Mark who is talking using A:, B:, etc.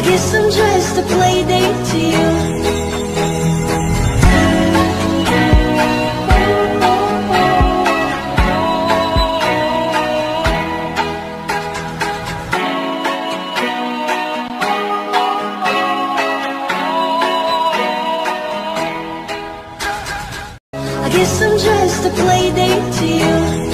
A: guess I'm just a play date to you. I guess I'm just a play date to you.